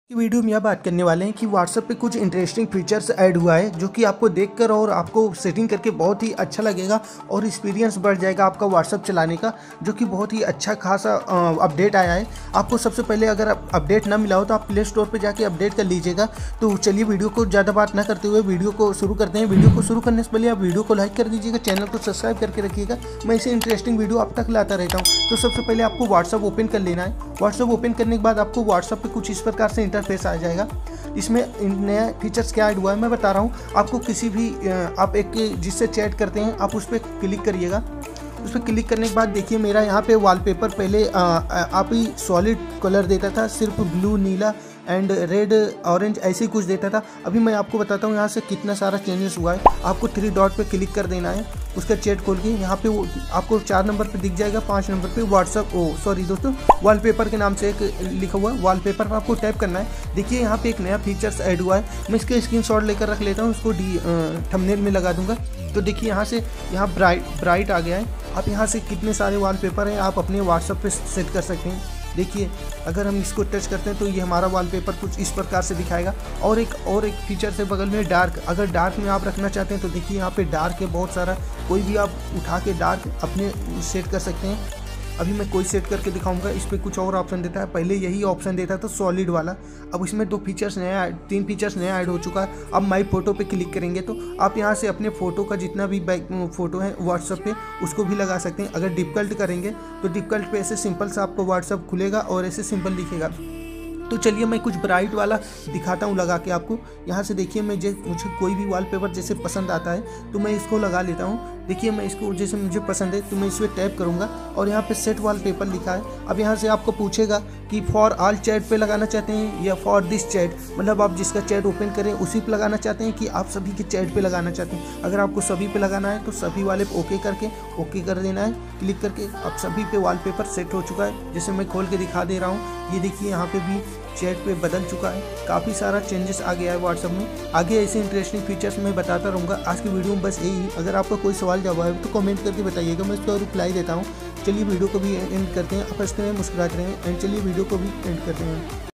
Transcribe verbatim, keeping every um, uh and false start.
की वीडियो में यह बात करने वाले हैं कि व्हाट्सएप पे कुछ इंटरेस्टिंग फीचर्स ऐड हुआ है जो कि आपको देखकर और आपको सेटिंग करके बहुत ही अच्छा लगेगा और एक्सपीरियंस बढ़ जाएगा आपका व्हाट्सएप चलाने का, जो कि बहुत ही अच्छा खासा अपडेट आया है। आपको सबसे पहले अगर अपडेट ना मिला हो तो आप प्ले स्टोर पर जाके अपडेट कर लीजिएगा। तो चलिए वीडियो को ज़्यादा बात ना करते हुए वीडियो को शुरू करते हैं। वीडियो को शुरू करने से पहले आप वीडियो को लाइक कर दीजिएगा, चैनल को सब्सक्राइब करके रखिएगा। मैं इसे इंटरेस्टिंग वीडियो आप तक लाता रहता हूँ। तो सबसे पहले आपको व्हाट्सएप ओपन कर लेना है। व्हाट्सएप ओपन करने के बाद आपको व्हाट्सएप पे कुछ इस प्रकार से इंटरफेस आ जाएगा। इसमें नया फीचर्स क्या ऐड हुआ है मैं बता रहा हूँ आपको। किसी भी आप एक जिससे चैट करते हैं आप उस पर क्लिक करिएगा। उस पर क्लिक करने के बाद देखिए मेरा यहाँ पे वॉलपेपर पहले आ, आप ही सॉलिड कलर देता था, सिर्फ ब्लू, नीला एंड रेड, ऑरेंज ऐसे ही कुछ देता था। अभी मैं आपको बताता हूँ यहाँ से कितना सारा चेंजेस हुआ है। आपको थ्री डॉट पे क्लिक कर देना है, उसका चैट खोल के यहाँ पे वो आपको चार नंबर पे दिख जाएगा, पाँच नंबर पे व्हाट्सअप ओ सॉरी दोस्तों वॉलपेपर के नाम से एक लिखा हुआ है। वॉलपेपर पर आपको टैप करना है। देखिए यहाँ पे एक नया फीचर्स ऐड हुआ है। मैं इसके स्क्रीनशॉट लेकर रख लेता हूँ, उसको डी थंबनेल में लगा दूंगा। तो देखिए यहाँ से यहाँ ब्राइट ब्राइट आ गया है। आप यहाँ से कितने सारे वॉलपेपर हैं आप अपने व्हाट्सएप पे सेट कर सकते हैं। देखिए अगर हम इसको टच करते हैं तो ये हमारा वॉलपेपर कुछ इस प्रकार से दिखाएगा। और एक और एक फीचर से बगल में डार्क, अगर डार्क में आप रखना चाहते हैं तो देखिए यहाँ पे डार्क है बहुत सारा, कोई भी आप उठा के डार्क अपने सेट कर सकते हैं। अभी मैं कोई सेट करके दिखाऊंगा। इस पर कुछ और ऑप्शन देता है, पहले यही ऑप्शन देता था सॉलिड वाला। अब इसमें दो फीचर्स नया तीन फीचर्स नया ऐड हो चुका है। अब माई फोटो पे क्लिक करेंगे तो आप यहाँ से अपने फ़ोटो का जितना भी बैक फोटो है व्हाट्सएप पे उसको भी लगा सकते हैं। अगर डिफ़िकल्ट करेंगे तो डिफ़िकल्ट पे ऐसे सिंपल सा आपको व्हाट्सएप खुलेगा और ऐसे सिंपल दिखेगा। तो चलिए मैं कुछ ब्राइट वाला दिखाता हूँ लगा के आपको। यहाँ से देखिए मैं मुझे कोई भी वॉलपेपर जैसे पसंद आता है तो मैं इसको लगा लेता हूँ। देखिए मैं इसको जैसे मुझे पसंद है तो मैं इस पर टैप करूँगा और यहाँ पे सेट वॉलपेपर लिखा है। अब यहाँ से आपको पूछेगा कि फॉर ऑल चैट पे लगाना चाहते हैं या फॉर दिस चैट, मतलब आप जिसका चैट ओपन करें उसी पे लगाना चाहते हैं कि आप सभी के चैट पे लगाना चाहते हैं। अगर आपको सभी पे लगाना है तो सभी वाले ओके करके ओके कर देना है क्लिक करके। अब सभी पे वॉलपेपर सेट हो चुका है। जैसे मैं खोल के दिखा दे रहा हूँ, ये देखिए यहाँ पे भी चैट पे बदल चुका है। काफ़ी सारा चेंजेस आ गया है व्हाट्सएप में। आगे ऐसे इंटरेस्टिंग फीचर्स मैं बताता रहूँगा। आज की वीडियो में बस यही। अगर आपका कोई सवाल जवाब है तो कमेंट करके बताइएगा, मैं इसका रिप्लाई देता हूँ। चलिए वीडियो को भी एंड करते हैं। आप हंसते रहें, मुस्कुराते रहें एंड चलिए वीडियो को भी एंड करते हैं।